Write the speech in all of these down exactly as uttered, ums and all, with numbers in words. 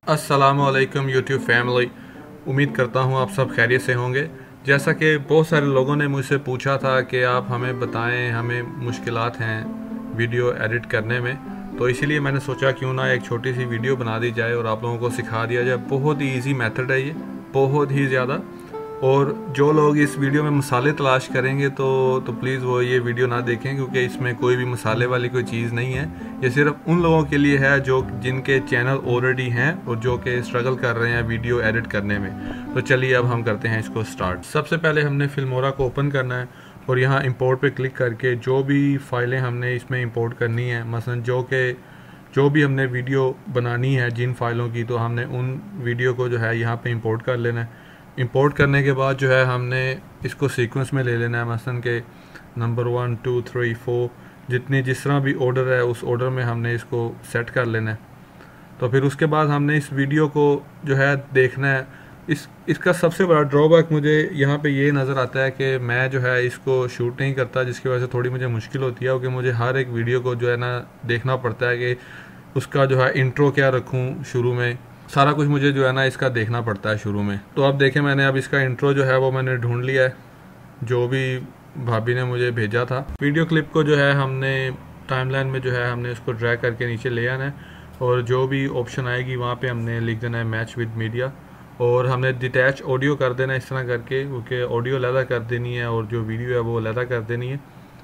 अस्सलामुअलैकुम YouTube family. उम्मीद करता हूँ आप सब खैरियत से होंगे। जैसा कि बहुत सारे लोगों ने मुझसे पूछा था कि आप हमें बताएं, हमें मुश्किलात हैं वीडियो एडिट करने में, तो इसीलिए मैंने सोचा क्यों ना एक छोटी सी वीडियो बना दी जाए और आप लोगों को सिखा दिया जाए। बहुत ही इजी मेथड है ये, बहुत ही ज़्यादा। और जो लोग इस वीडियो में मसाले तलाश करेंगे तो तो प्लीज़ वो ये वीडियो ना देखें, क्योंकि इसमें कोई भी मसाले वाली कोई चीज़ नहीं है। ये सिर्फ उन लोगों के लिए है जो जिनके चैनल ऑलरेडी हैं और जो कि स्ट्रगल कर रहे हैं वीडियो एडिट करने में। तो चलिए अब हम करते हैं इसको स्टार्ट। सबसे पहले हमने फिल्मोरा को ओपन करना है और यहाँ इंपोर्ट पे क्लिक करके जो भी फाइलें हमने इसमें इंपोर्ट करनी है, मसलन जो कि जो भी हमने वीडियो बनानी है जिन फाइलों की, तो हमने उन वीडियो को जो है यहाँ पे इंपोर्ट कर लेना है। इंपोर्ट करने के बाद जो है हमने इसको सीक्वेंस में ले लेना है, मसलन के number one two three four जितनी जिस तरह भी ऑर्डर है उस ऑर्डर में हमने इसको सेट कर लेना है। तो फिर उसके बाद हमने इस वीडियो को जो है देखना है। इस इसका सबसे बड़ा ड्रॉबैक मुझे यहाँ पे ये नज़र आता है कि मैं जो है इसको शूट नहीं करता, जिसकी वजह से थोड़ी मुझे मुश्किल होती है, क्योंकि मुझे हर एक वीडियो को जो है ना देखना पड़ता है कि उसका जो है इंट्रो क्या रखूँ, शुरू में सारा कुछ मुझे जो है ना इसका देखना पड़ता है शुरू में। तो अब देखें, मैंने अब इसका इंट्रो जो है वो मैंने ढूंढ लिया है, जो भी भाभी ने मुझे भेजा था। वीडियो क्लिप को जो है हमने टाइमलाइन में जो है हमने उसको ड्रैग करके नीचे ले आना है और जो भी ऑप्शन आएगी वहाँ पे हमने लिख देना है मैच विद मीडिया, और हमने डिटैच ऑडियो कर देना है इस तरह करके, क्योंकि ऑडियो अलग कर देनी है और जो वीडियो है वो अलग कर देनी है।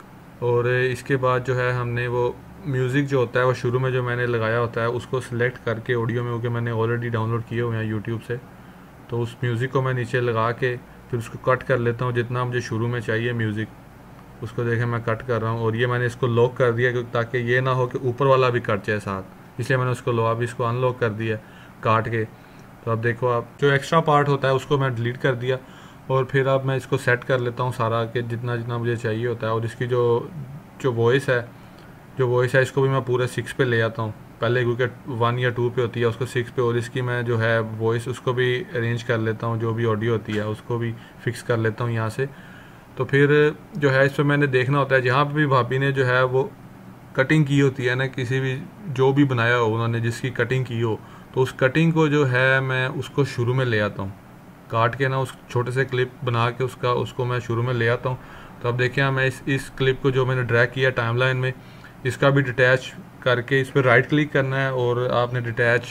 और इसके बाद जो है हमने वो म्यूज़िक जो होता है वो शुरू में जो मैंने लगाया होता है उसको सिलेक्ट करके ऑडियो में, क्योंकि मैंने ऑलरेडी डाउनलोड किए हुए हैं यूट्यूब से, तो उस म्यूज़िक को मैं नीचे लगा के फिर उसको कट कर लेता हूँ जितना मुझे शुरू में चाहिए म्यूज़िक, उसको देखें मैं कट कर रहा हूँ। और ये मैंने इसको लॉक कर दिया क्योंकि ताकि ये ना हो कि ऊपर वाला भी कट जाए साथ, इसलिए मैंने उसको लो अभी इसको अनलॉक कर दिया काट के। तो अब देखो, आप जो एक्स्ट्रा पार्ट होता है उसको मैं डिलीट कर दिया और फिर अब मैं इसको सेट कर लेता हूँ सारा के जितना जितना मुझे चाहिए होता है। और इसकी जो जो वॉइस है जो वॉइस है इसको भी मैं पूरे सिक्स पे ले आता हूँ पहले, क्योंकि वन या टू पे होती है, उसको सिक्स पे। और इसकी मैं जो है वॉइस उसको भी अरेंज कर लेता हूँ, जो भी ऑडियो होती है उसको भी फिक्स कर लेता हूँ यहाँ से। तो फिर जो है इस पर मैंने देखना होता है जहाँ पर भी भाभी ने जो है वो कटिंग की होती है ना, किसी भी जो भी बनाया हो उन्होंने जिसकी कटिंग की हो, तो उस कटिंग को जो है मैं उसको शुरू में ले आता हूँ काट के ना, उस छोटे से क्लिप बना के उसका उसको मैं शुरू में ले आता हूँ। तो अब देखिए, मैं इस इस क्लिप को जो मैंने ड्रैग किया टाइमलाइन में, इसका भी डिटैच करके इस पर राइट क्लिक करना है और आपने डिटैच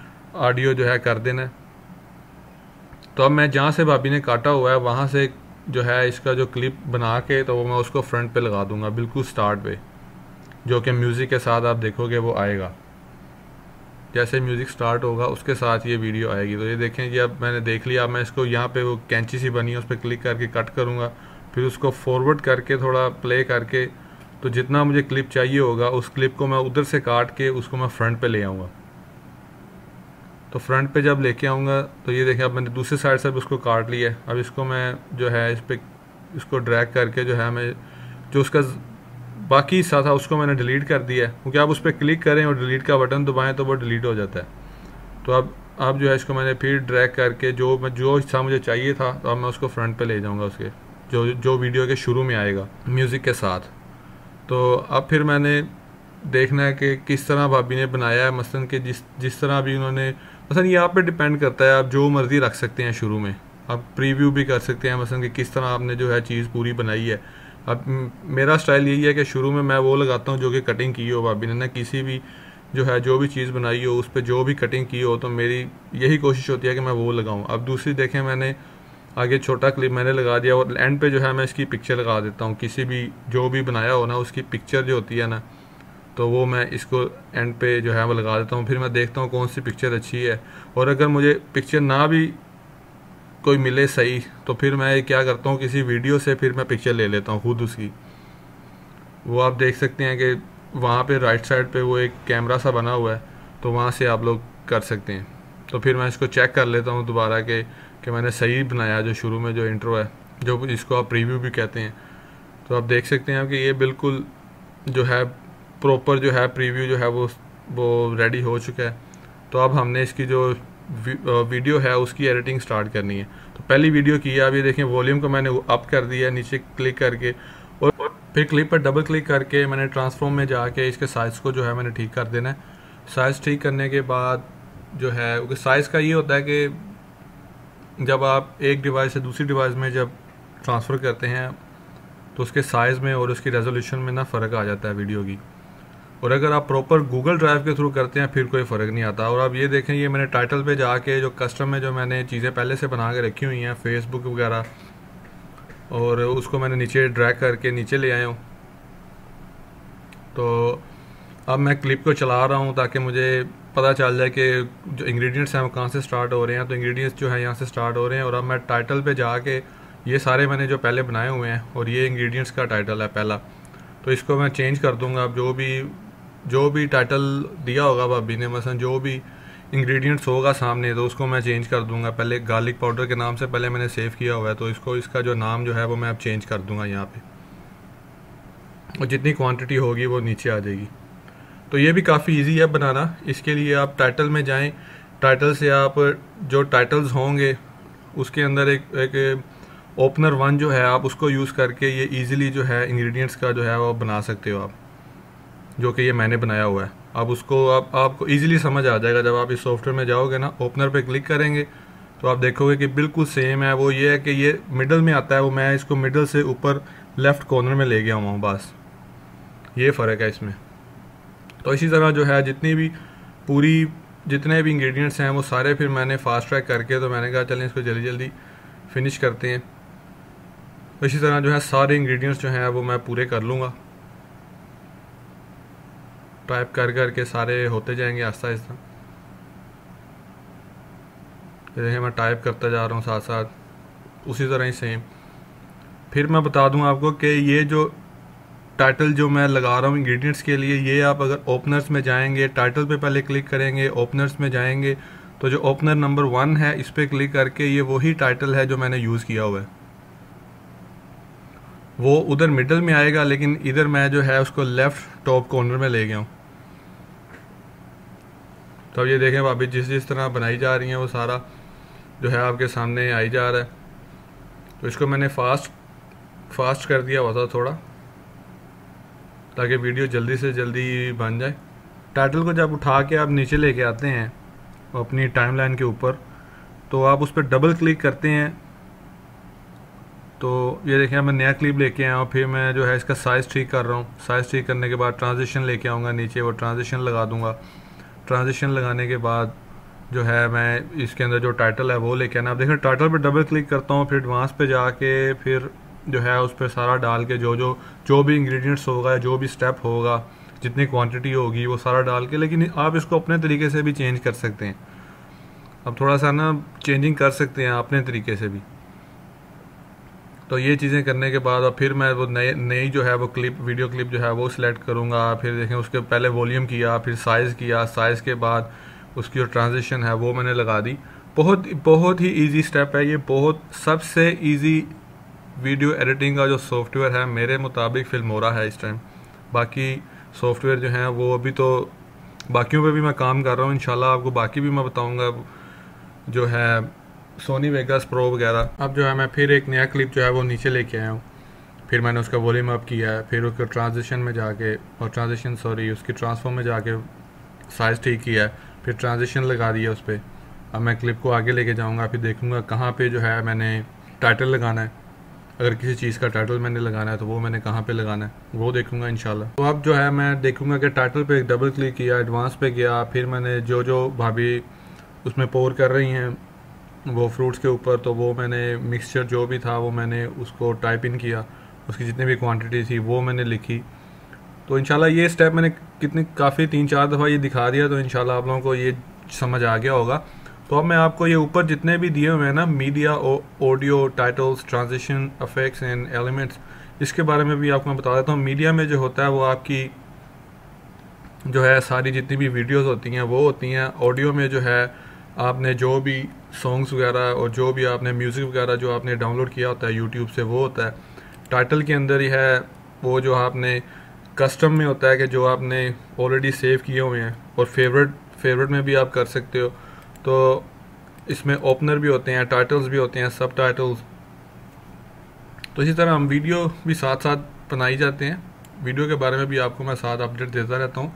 ऑडियो जो है कर देना है। तो अब मैं जहाँ से भाभी ने काटा हुआ है वहाँ से जो है इसका जो क्लिप बना के तो वो मैं उसको फ्रंट पे लगा दूंगा, बिल्कुल स्टार्ट पे, जो कि म्यूज़िक के साथ आप देखोगे वो आएगा। जैसे म्यूज़िक स्टार्ट होगा उसके साथ ये वीडियो आएगी। तो ये देखें जी, अब मैंने देख लिया। अब मैं इसको यहाँ पे वो कैंची सी बनी है उस पर क्लिक करके कट करूँगा, फिर उसको फॉरवर्ड करके थोड़ा प्ले करके, तो जितना मुझे क्लिप चाहिए होगा उस क्लिप को मैं उधर से काट के उसको मैं फ्रंट पे ले आऊँगा। तो फ्रंट पे जब लेके आऊँगा तो ये देखें, अब मैंने दूसरी साइड से भी उसको काट लिया है। अब इसको मैं जो है इस पर इसको ड्रैग करके जो है मैं जो उसका बाकी हिस्सा था उसको मैंने डिलीट कर दिया है, क्योंकि आप उस पर क्लिक करें और डिलीट का बटन दबाएं तो वो डिलीट हो जाता है। तो अब अब जो है इसको मैंने फिर ड्रैग करके जो मैं जो हिस्सा मुझे चाहिए था तो अब मैं उसको फ्रंट पे ले जाऊंगा, उसके जो जो वीडियो के शुरू में आएगा म्यूज़िक के साथ। तो अब फिर मैंने देखना है कि किस तरह भाभी ने बनाया है, मसलन कि जिस जिस तरह भी उन्होंने, मसलन ये आप पे डिपेंड करता है, आप जो मर्ज़ी रख सकते हैं शुरू में, आप प्रीव्यू भी कर सकते हैं, मसलन कि किस तरह आपने जो है चीज़ पूरी बनाई है। अब मेरा स्टाइल यही है कि शुरू में मैं वो लगाता हूँ जो कि कटिंग की हो भाभी ने ना, किसी भी जो है जो भी चीज़ बनाई हो उस पर जो भी कटिंग की हो, तो मेरी यही कोशिश होती है कि मैं वो लगाऊँ। अब दूसरी देखें, मैंने आगे छोटा क्लिप मैंने लगा दिया और एंड पे जो है मैं इसकी पिक्चर लगा देता हूँ, किसी भी जो भी बनाया हो ना उसकी पिक्चर जो होती है ना, तो वो मैं इसको एंड पे जो है वो लगा देता हूँ। फिर मैं देखता हूँ कौन सी पिक्चर अच्छी है, और अगर मुझे पिक्चर ना भी कोई मिले सही तो फिर मैं क्या करता हूँ, किसी वीडियो से फिर मैं पिक्चर ले लेता हूँ खुद उसकी। वो आप देख सकते हैं कि वहाँ पे राइट साइड पे वो एक कैमरा सा बना हुआ है, तो वहाँ से आप लोग कर सकते हैं। तो फिर मैं इसको चेक कर लेता हूँ दोबारा के कि मैंने सही बनाया जो शुरू में जो इंट्रो है, जो इसको आप प्रीव्यू भी कहते हैं। तो आप देख सकते हैं कि ये बिल्कुल जो है प्रॉपर जो है प्रीव्यू जो है वो वो रेडी हो चुका है। तो अब हमने इसकी जो वीडियो है उसकी एडिटिंग स्टार्ट करनी है। तो पहली वीडियो की है, अभी देखें वॉल्यूम को मैंने अप कर दिया है नीचे क्लिक करके, और फिर क्लिप पर डबल क्लिक करके मैंने ट्रांसफॉर्म में जाके इसके साइज़ को जो है मैंने ठीक कर देना है। साइज़ ठीक करने के बाद जो है क्योंकि साइज़ का ये होता है कि जब आप एक डिवाइस से दूसरी डिवाइस में जब ट्रांसफ़र करते हैं तो उसके साइज़ में और उसकी रेजोल्यूशन में ना फ़र्क आ जाता है वीडियो की। और अगर आप प्रॉपर गूगल ड्राइव के थ्रू करते हैं फिर कोई फ़र्क नहीं आता। और आप ये देखें, ये मैंने टाइटल पे जाके जो कस्टम में जो मैंने चीज़ें पहले से बना के रखी हुई हैं, फेसबुक वगैरह, और उसको मैंने नीचे ड्रैग करके नीचे ले आया हूँ। तो अब मैं क्लिप को चला रहा हूँ ताकि मुझे पता चल जाए कि जो इंग्रेडिएंट्स हैं वो कहाँ से स्टार्ट हो रहे हैं। तो इंग्रेडिएंट्स जो है यहाँ से स्टार्ट हो रहे हैं। और अब मैं टाइटल पे जाके ये सारे मैंने जो पहले बनाए हुए हैं और ये इंग्रेडिएंट्स का टाइटल है पहला, तो इसको मैं चेंज कर दूँगा। अब जो भी जो भी टाइटल दिया होगा भाभी ने, मसलन जो भी इंग्रेडिएंट्स होगा सामने, तो उसको मैं चेंज कर दूंगा। पहले गार्लिक पाउडर के नाम से पहले मैंने सेव किया हुआ है, तो इसको इसका जो नाम जो है वो मैं अब चेंज कर दूंगा यहाँ पे, और जितनी क्वांटिटी होगी वो नीचे आ जाएगी। तो ये भी काफ़ी इजी है बनाना। इसके लिए आप टाइटल में जाएं, टाइटल से आप जो टाइटल्स होंगे उसके अंदर एक एक ओपनर वन जो है आप उसको यूज़ करके ये ईज़िली जो है इंग्रेडिएंट्स का जो है वो बना सकते हो आप, जो कि ये मैंने बनाया हुआ है। अब उसको आप आपको इजीली समझ आ जाएगा जब आप इस सॉफ्टवेयर में जाओगे ना, ओपनर पे क्लिक करेंगे तो आप देखोगे कि बिल्कुल सेम है। वो ये है कि ये मिडल में आता है, वो मैं इसको मिडल से ऊपर लेफ़्ट कॉर्नर में ले गया हूँ, बस ये फ़र्क है इसमें। तो इसी तरह जो है जितनी भी पूरी जितने भी इंग्रेडिएंट्स हैं वो सारे फिर मैंने फास्ट ट्रैक करके, तो मैंने कहा चलें इसको जल्दी जल्दी फिनिश करते हैं। तो इसी तरह जो है सारे इंग्रेडिएंट्स जो हैं वो मैं पूरे कर लूँगा, टाइप कर कर के सारे होते जाएंगे आहिस्ता आहिस्ता। देखिए मैं टाइप करता जा रहा हूँ साथ साथ उसी तरह ही सेम। फिर मैं बता दूँ आपको कि ये जो टाइटल जो मैं लगा रहा हूँ इंग्रेडिएंट्स के लिए, ये आप अगर ओपनर्स में जाएंगे, टाइटल पे पहले क्लिक करेंगे, ओपनर्स में जाएंगे तो जो ओपनर नंबर वन है इस पर क्लिक करके ये वही टाइटल है जो मैंने यूज़ किया हुआ है, वो उधर मिडल में आएगा, लेकिन इधर मैं जो है उसको लेफ़्ट टॉप कॉर्नर में ले गया हूँ। तो अब ये देखें भाभी जिस जिस तरह बनाई जा रही हैं वो सारा जो है आपके सामने आई जा रहा है। तो इसको मैंने फास्ट फास्ट कर दिया हुआ था थोड़ा, ताकि वीडियो जल्दी से जल्दी बन जाए। टाइटल को जब उठा के आप नीचे लेके आते हैं अपनी टाइमलाइन के ऊपर, तो आप उस पर डबल क्लिक करते हैं। तो ये देखें मैं नया क्लिप लेके आया हूँ, फिर मैं जो है इसका साइज़ ठीक कर रहा हूँ। साइज़ ठीक करने के बाद ट्रांजिशन लेके आऊँगा नीचे, वो ट्रांजिशन लगा दूँगा। ट्रांजिशन लगाने के बाद जो है मैं इसके अंदर जो टाइटल है वो लेके आना। आप देखें टाइटल पे डबल क्लिक करता हूँ, फिर एडवांस पे जाके फिर जो है उस पर सारा डाल के जो जो जो भी इंग्रेडिएंट्स होगा, जो भी स्टेप होगा, जितनी क्वांटिटी होगी वो सारा डाल के। लेकिन आप इसको अपने तरीके से भी चेंज कर सकते हैं, अब थोड़ा सा ना चेंजिंग कर सकते हैं अपने तरीके से भी। तो ये चीज़ें करने के बाद अब फिर मैं वो नए नई जो है वो क्लिप वीडियो क्लिप जो है वो सिलेक्ट करूँगा। फिर देखें उसके पहले वॉल्यूम किया, फिर साइज़ किया, साइज़ के बाद उसकी जो ट्रांजिशन है वो मैंने लगा दी। बहुत बहुत ही इजी स्टेप है ये, बहुत सबसे इजी वीडियो एडिटिंग का जो सॉफ्टवेयर है मेरे मुताबिक फिल्मोरा है इस टाइम। बाकी सॉफ्टवेयर जो हैं वो अभी तो बाकियों पे भी मैं काम कर रहा हूँ, इंशाल्लाह आपको बाकी भी मैं बताऊँगा जो है सोनी वेगास प्रो वगैरह। अब जो है मैं फिर एक नया क्लिप जो है वो नीचे लेके आया हूँ, फिर मैंने उसका वॉल्यूम अप किया है, फिर उसके ट्रांजिशन में जाके और ट्रांजिशन सॉरी उसकी ट्रांसफॉर्म में जाके साइज़ ठीक किया है, फिर ट्रांजिशन लगा दिया उस पर। अब मैं क्लिप को आगे लेके जाऊँगा, फिर देखूँगा कहाँ पे जो है मैंने टाइटल लगाना है। अगर किसी चीज़ का टाइटल मैंने लगाना है तो वो मैंने कहाँ पे लगाना है वो देखूँगा इंशाल्लाह। तो अब जो है मैं देखूँगा कि टाइटल पे एक डबल क्लिक किया, एडवांस पे गया, फिर मैंने जो जो भाभी उसमें पोर कर रही हैं वो फ्रूट्स के ऊपर, तो वो मैंने मिक्सचर जो भी था वो मैंने उसको टाइप इन किया, उसकी जितनी भी क्वांटिटी थी वो मैंने लिखी। तो इंशाल्लाह ये स्टेप मैंने कितनी काफ़ी तीन चार दफ़ा ये दिखा दिया, तो इंशाल्लाह आप लोगों को ये समझ आ गया होगा। तो अब मैं आपको ये ऊपर जितने भी दिए हुए हैं ना, media, audio, titles, transitions, effects and elements, इसके बारे में भी आपको मैं बता देता हूँ। मीडिया में जो होता है वो आपकी जो है सारी जितनी भी वीडियोस होती हैं वो होती हैं। ऑडियो में जो है आपने जो भी सॉन्ग्स वगैरह और जो भी आपने म्यूज़िक वगैरह जो आपने डाउनलोड किया होता है यूट्यूब से वो होता है। टाइटल के अंदर ही है वो जो आपने कस्टम में होता है कि जो आपने ऑलरेडी सेव किए हुए हैं, और फेवरेट फेवरेट में भी आप कर सकते हो। तो इसमें ओपनर भी होते हैं, टाइटल्स भी होते हैं, सब टाइटल्स। तो इसी तरह हम वीडियो भी साथ साथ बनाई जाते हैं, वीडियो के बारे में भी आपको मैं साथ अपडेट देता रहता हूँ।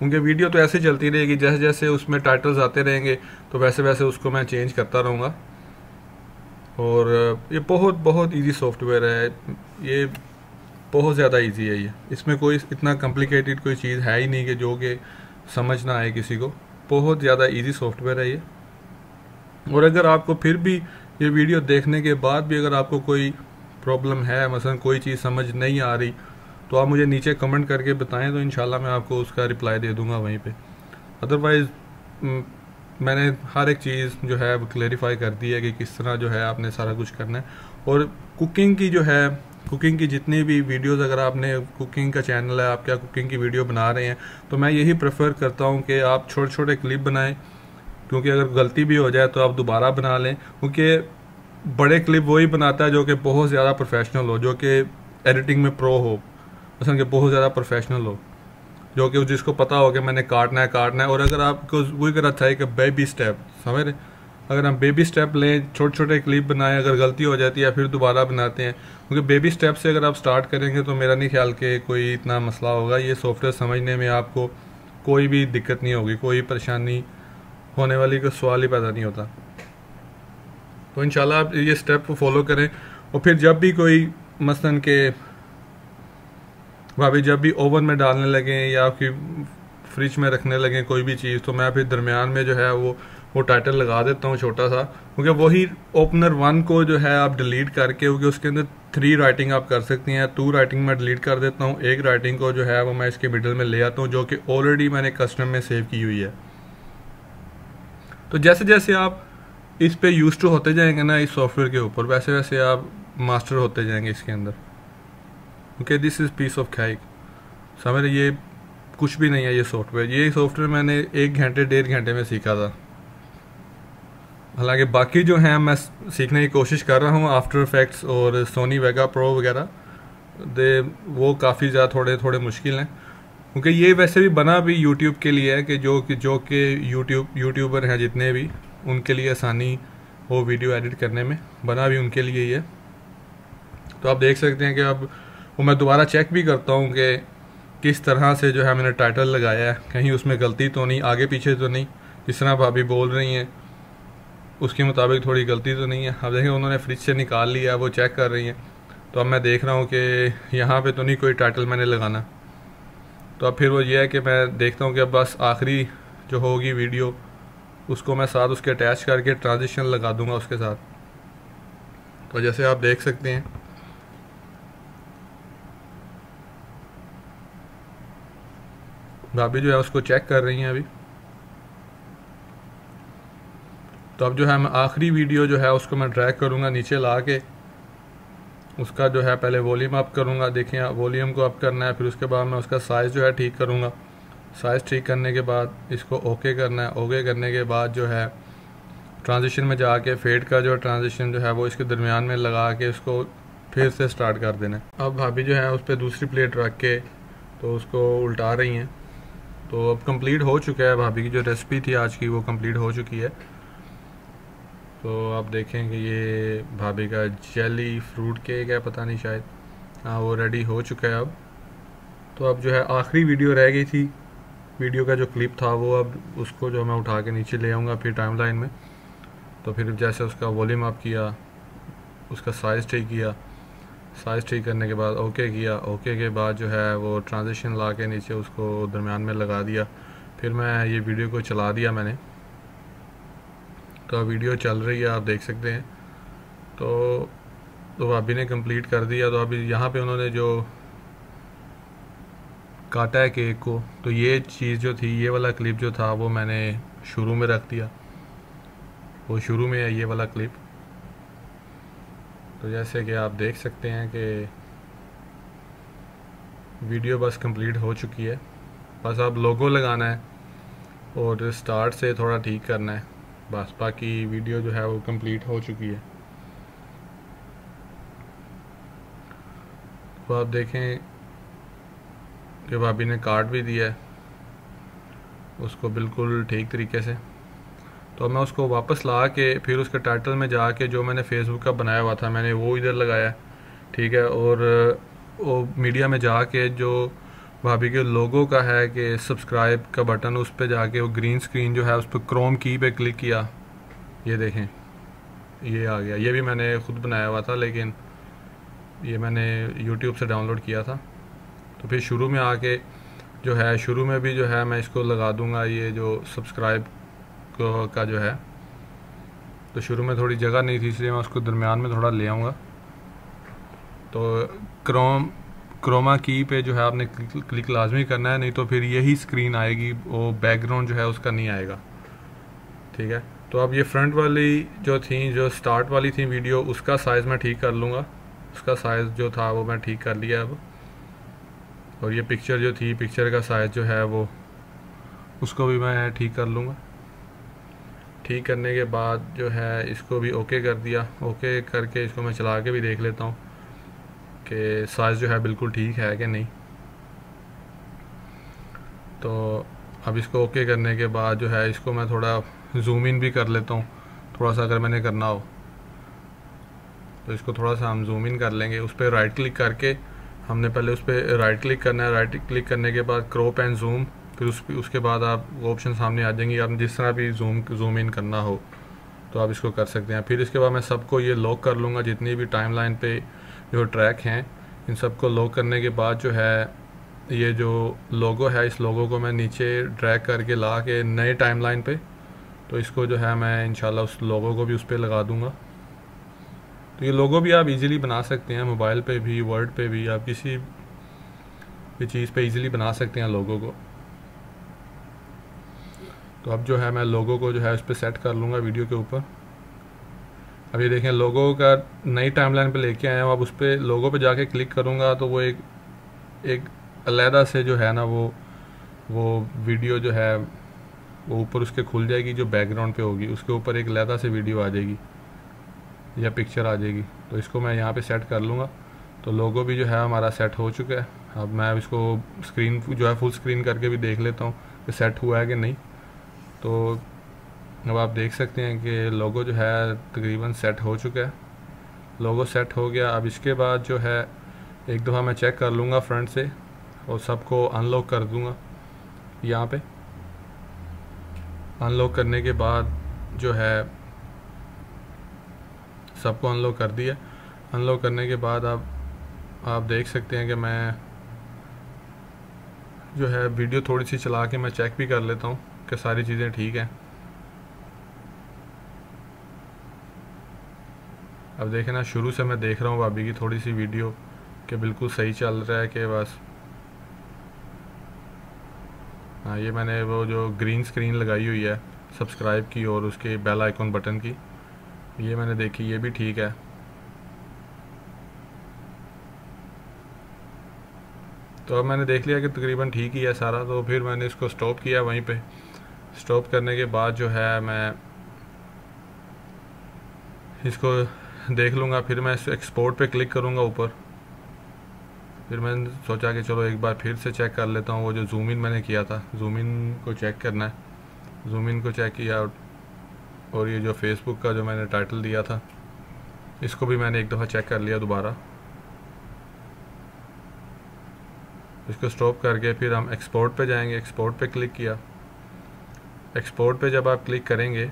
क्योंकि वीडियो तो ऐसे चलती रहेगी, जैसे जैसे उसमें टाइटल्स आते रहेंगे तो वैसे वैसे उसको मैं चेंज करता रहूँगा। और ये बहुत बहुत इजी सॉफ्टवेयर है, ये बहुत ज़्यादा इजी है। ये इसमें कोई इतना कॉम्प्लिकेटेड कोई चीज़ है ही नहीं कि जो कि समझ ना आए किसी को। बहुत ज़्यादा इजी सॉफ्टवेयर है ये। और अगर आपको फिर भी ये वीडियो देखने के बाद भी अगर आपको कोई प्रॉब्लम है, मसलन कोई चीज़ समझ नहीं आ रही, तो आप मुझे नीचे कमेंट करके बताएं, तो इंशाल्लाह मैं आपको उसका रिप्लाई दे दूंगा वहीं पे। अदरवाइज़ मैंने हर एक चीज़ जो है वो क्लेरिफाई कर दी है कि किस तरह जो है आपने सारा कुछ करना है। और कुकिंग की जो है, कुकिंग की जितनी भी वीडियोस, अगर आपने कुकिंग का चैनल है, आप क्या कुकिंग की वीडियो बना रहे हैं, तो मैं यही प्रेफर करता हूँ कि आप छोटे छोटे क्लिप बनाएं, क्योंकि अगर गलती भी हो जाए तो आप दोबारा बना लें। क्योंकि बड़े क्लिप वही बनाता है जो कि बहुत ज़्यादा प्रोफेशनल हो, जो कि एडिटिंग में प्रो हो, मसलन कि बहुत ज़्यादा प्रोफेशनल हो, जो कि जिसको पता हो कि मैंने काटना है काटना है। और अगर आपको वही करना चाहिए कि बेबी स्टेप, समझ रहे, अगर हम बेबी स्टेप लें, छोटे छोटे क्लिप बनाएं, अगर गलती हो जाती है फिर दोबारा बनाते हैं, क्योंकि बेबी स्टेप से अगर आप स्टार्ट करेंगे तो मेरा नहीं ख्याल कि कोई इतना मसला होगा। ये सॉफ्टवेयर समझने में आपको कोई भी दिक्कत नहीं होगी, कोई परेशानी होने वाली कोई सवाल ही पैदा नहीं होता। तो इंशाल्लाह आप ये स्टेप को फॉलो करें। और फिर जब भी कोई मसलन के भाभी जब भी ओवन में डालने लगें या आपकी फ्रिज में रखने लगें कोई भी चीज़, तो मैं फिर दरमियान में जो है वो वो टाइटल लगा देता हूँ छोटा सा, क्योंकि वही ओपनर वन को जो है आप डिलीट करके, क्योंकि उसके अंदर थ्री राइटिंग आप कर सकती हैं, टू राइटिंग मैं डिलीट कर देता हूँ, एक राइटिंग को जो है वो मैं इसके मिडल में ले आता हूँ, जो कि ऑलरेडी मैंने कस्टम में सेव की हुई है। तो जैसे जैसे आप इस पे यूज टू होते जाएंगे ना इस सॉफ्टवेयर के ऊपर, वैसे वैसे आप मास्टर होते जाएंगे इसके अंदर। Okay, this is piece of cake, समझ, ये कुछ भी नहीं है ये सॉफ्टवेयर। ये सॉफ्टवेयर मैंने एक घंटे डेढ़ घंटे में सीखा था। हालांकि बाकी जो हैं मैं सीखने की कोशिश कर रहा हूँ, आफ्टर इफेक्ट्स और सोनी वेगा प्रो वगैरह, दे वो काफ़ी ज़्यादा थोड़े थोड़े मुश्किल हैं, क्योंकि ये वैसे भी बना भी यूट्यूब के लिए है कि जो कि जो कि यूट्यूब यूट्यूबर हैं जितने भी, उनके लिए आसानी हो वीडियो एडिट करने में, बना भी उनके लिए ही है। तो आप देख सकते हैं कि अब वो मैं दोबारा चेक भी करता हूँ कि किस तरह से जो है मैंने टाइटल लगाया है, कहीं उसमें गलती तो नहीं, आगे पीछे तो नहीं, जिस तरह भाभी बोल रही हैं उसके मुताबिक थोड़ी गलती तो नहीं है। अब देखें उन्होंने फ्रिज से निकाल लिया, वो चेक कर रही हैं, तो अब मैं देख रहा हूँ कि यहाँ पे तो नहीं कोई टाइटल मैंने लगाना। तो अब फिर वो ये है कि मैं देखता हूँ कि अब बस आखिरी जो होगी वीडियो उसको मैं साथ उसके अटैच करके ट्रांजिशन लगा दूंगा उसके साथ। तो जैसे आप देख सकते हैं भाभी जो है उसको चेक कर रही हैं अभी। तो अब जो है मैं आखिरी वीडियो जो है उसको मैं ड्रैग करूँगा नीचे ला के, उसका जो है पहले वॉल्यूम अप करूँगा, देखें वॉल्यूम को अप करना है, फिर उसके बाद मैं उसका साइज़ जो है ठीक करूँगा। साइज़ ठीक करने के बाद इसको ओके करना है, ओके करने के बाद जो है ट्रांजिशन में जाके फेड का जो ट्रांजिशन जो है वो इसके दरमियान में लगा के उसको फिर से स्टार्ट कर देना है। अब भाभी जो है उस पर दूसरी प्लेट रख के तो उसको उल्टा रही हैं। तो अब कंप्लीट हो चुका है, भाभी की जो रेसिपी थी आज की वो कंप्लीट हो चुकी है। तो आप देखें कि ये भाभी का जेली फ्रूट केक है, पता नहीं शायद, हाँ वो रेडी हो चुका है अब। तो अब जो है आखिरी वीडियो रह गई थी, वीडियो का जो क्लिप था वो अब उसको जो मैं उठा के नीचे ले आऊँगा फिर टाइमलाइन में। तो फिर जैसे उसका वॉल्यूम अप किया, उसका साइज़ ठीक किया, साइज़ ठीक करने के बाद ओके किया, ओके के बाद जो है वो ट्रांजिशन ला के नीचे उसको दरमियान में लगा दिया। फिर मैं ये वीडियो को चला दिया मैंने, तो वीडियो चल रही है आप देख सकते हैं। तो तो भाभी ने कंप्लीट कर दिया। तो अभी यहाँ पे उन्होंने जो काटा है केक को, तो ये चीज़ जो थी, ये वाला क्लिप जो था वो मैंने शुरू में रख दिया, वो शुरू में है ये वाला क्लिप। तो जैसे कि आप देख सकते हैं कि वीडियो बस कंप्लीट हो चुकी है, बस अब लोगो लगाना है और स्टार्ट से थोड़ा ठीक करना है, बस बाकी वीडियो जो है वो कंप्लीट हो चुकी है। तो आप देखें कि भाभी ने काट भी दिया है उसको बिल्कुल ठीक तरीके से। तो मैं उसको वापस ला के फिर उसके टाइटल में जाके जो मैंने फेसबुक का बनाया हुआ था मैंने वो इधर लगाया, ठीक है। और वो मीडिया में जाके जो भाभी के लोगों का है कि सब्सक्राइब का बटन, उस पर जाके वो ग्रीन स्क्रीन जो है उस पर क्रोम की पे क्लिक किया, ये देखें ये आ गया। ये भी मैंने ख़ुद बनाया हुआ था, लेकिन ये मैंने यूट्यूब से डाउनलोड किया था। तो फिर शुरू में आके जो है शुरू में भी जो है मैं इसको लगा दूंगा, ये जो सब्सक्राइब को का जो है। तो शुरू में थोड़ी जगह नहीं थी, इसलिए मैं उसको दरमियान में थोड़ा ले आऊँगा। तो क्रोम क्रोमा की पे जो है आपने क्लिक, क्लिक लाजमी करना है, नहीं तो फिर यही स्क्रीन आएगी, वो बैकग्राउंड जो है उसका नहीं आएगा। ठीक है, तो अब ये फ्रंट वाली जो थी, जो स्टार्ट वाली थी वीडियो, उसका साइज़ मैं ठीक कर लूँगा। उसका साइज़ जो था वो मैं ठीक कर लिया अब। और ये पिक्चर जो थी, पिक्चर का साइज़ जो है वो उसको भी मैं ठीक कर लूँगा। ठीक करने के बाद जो है इसको भी ओके कर दिया। ओके करके इसको मैं चला के भी देख लेता हूँ कि साइज़ जो है बिल्कुल ठीक है कि नहीं। तो अब इसको ओके करने के बाद जो है इसको मैं थोड़ा जूम इन भी कर लेता हूँ, थोड़ा सा अगर मैंने करना हो तो इसको थोड़ा सा हम जूम इन कर लेंगे। उस पर राइट क्लिक करके हमने पहले उस पर राइट क्लिक करना है। राइट क्लिक करने के बाद क्रॉप एंड जूम, फिर उस उसके बाद आप वो ऑप्शन सामने आ जाएंगी। आपने जिस तरह भी जूम जूम इन करना हो तो आप इसको कर सकते हैं। फिर इसके बाद मैं सबको ये लॉक कर लूँगा, जितनी भी टाइम लाइन पे जो ट्रैक हैं इन सबको लॉक करने के बाद जो है ये जो लोगो है, इस लोगो को मैं नीचे ड्रैग करके ला के नए टाइम लाइन पे, तो इसको जो है मैं इंशाल्लाह उस लोगो को भी उस पर लगा दूँगा। तो ये लोगो भी आप इजीली बना सकते हैं, मोबाइल पे भी, वर्ड पे भी, आप किसी भी चीज़ पे इजीली बना सकते हैं लोगो को। तो अब जो है मैं लोगो को जो है उस पर सेट कर लूँगा वीडियो के ऊपर। अब ये देखें लोगो का नई टाइमलाइन पे लेके आया हूँ। अब उस पर लोगो पे जाके क्लिक करूँगा तो वो एक एक अलहदा से जो है ना वो वो वीडियो जो है वो ऊपर उसके खुल जाएगी, जो बैकग्राउंड पे होगी उसके ऊपर एक अलहदा से वीडियो आ जाएगी या पिक्चर आ जाएगी। तो इसको मैं यहाँ पे सेट कर लूँगा। तो लोगो भी जो है हमारा सेट हो चुका है। अब मैं इसको स्क्रीन जो है फुल स्क्रीन करके भी देख लेता हूँ कि सेट हुआ है कि नहीं। तो अब आप देख सकते हैं कि लोगो जो है तकरीबन सेट हो चुका है। लोगो सेट हो गया। अब इसके बाद जो है एक दफ़ा मैं चेक कर लूँगा फ्रंट से और सबको अनलॉक कर दूँगा। यहाँ पे अनलॉक करने के बाद जो है सबको अनलॉक कर दिया। अनलॉक करने के बाद आप आप देख सकते हैं कि मैं जो है वीडियो थोड़ी सी चला के मैं चेक भी कर लेता हूँ कि सारी चीज़ें ठीक हैं। अब देखें ना, शुरू से मैं देख रहा हूँ भाभी की थोड़ी सी वीडियो कि बिल्कुल सही चल रहा है कि बस। हाँ, ये मैंने वो जो ग्रीन स्क्रीन लगाई हुई है सब्सक्राइब की और उसके बेल आइकॉन बटन की, ये मैंने देखी, ये भी ठीक है। तो अब मैंने देख लिया कि तकरीबन ठीक ही है सारा। तो फिर मैंने इसको स्टॉप किया। वहीं पे स्टॉप करने के बाद जो है मैं इसको देख लूँगा। फिर मैं इस एक्सपोर्ट पे क्लिक करूँगा ऊपर। फिर मैंने सोचा कि चलो एक बार फिर से चेक कर लेता हूँ वो जो जूम इन मैंने किया था, जूम इन को चेक करना है। जूम इन को चेक किया और ये जो फेसबुक का जो मैंने टाइटल दिया था इसको भी मैंने एक दफ़ा चेक कर लिया दोबारा। इसको स्टॉप करके फिर हम एक्सपोर्ट पे जाएंगे। एक्सपोर्ट पे क्लिक किया। एक्सपोर्ट पे जब आप क्लिक करेंगे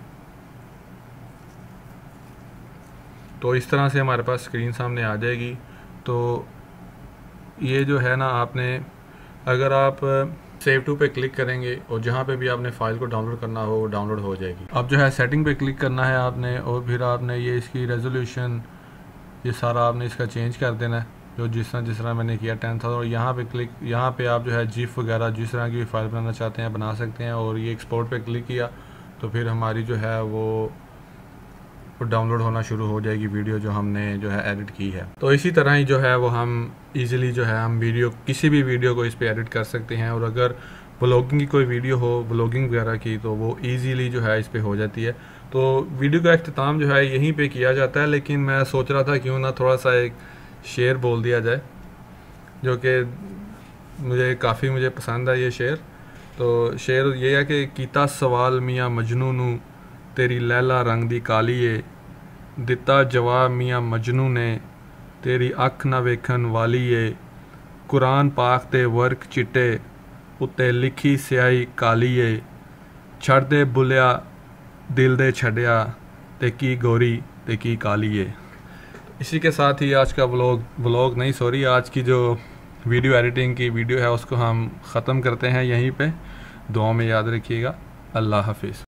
तो इस तरह से हमारे पास स्क्रीन सामने आ जाएगी। तो ये जो है ना, आपने अगर आप सेव टू पे क्लिक करेंगे और जहाँ पे भी आपने फ़ाइल को डाउनलोड करना हो वो डाउनलोड हो जाएगी। अब जो है सेटिंग पे क्लिक करना है आपने और फिर आपने ये इसकी रेजोल्यूशन ये सारा आपने इसका चेंज कर देना है, जो जिस तरह जिस तरह मैंने किया टेन था। और यहाँ पे क्लिक यहाँ पे आप जो है जिफ वगैरह जिस तरह की भी फाइल बनाना चाहते हैं बना सकते हैं। और ये एक्सपोर्ट पे क्लिक किया तो फिर हमारी जो है वो डाउनलोड होना शुरू हो जाएगी वीडियो जो हमने जो है एडिट की है। तो इसी तरह ही जो है वो हम इजीली जो है हम वीडियो किसी भी वीडियो को इस पे एडिट कर सकते हैं। और अगर ब्लॉगिंग की कोई वीडियो हो, ब्लॉगिंग वगैरह की, तो वो इजीली जो है इस पे हो जाती है। तो वीडियो का अख्तिताम जो है यहीं पे किया जाता है, लेकिन मैं सोच रहा था क्यों ना थोड़ा सा एक शेर बोल दिया जाए, जो कि मुझे काफ़ी मुझे पसंद है ये शेर। तो शेर ये है कि कीता सवाल मियाँ मजनू नू तेरी लैला रंग दी कालीए, दिता जवाब मियाँ मजनू ने तेरी अख ना वेखन वालीए, कुरान पाक दे वर्क चिट्टे उत्ते लिखी स्याही काली ए छड़ दे बुलिया दिल दे छड़िया ते की गोरी ते की काली ए। इसी के साथ ही आज का व्लॉग व्लॉग नहीं सॉरी आज की जो वीडियो एडिटिंग की वीडियो है उसको हम ख़त्म करते हैं यहीं पे। दुआ में याद रखिएगा। अल्लाह हाफिज़।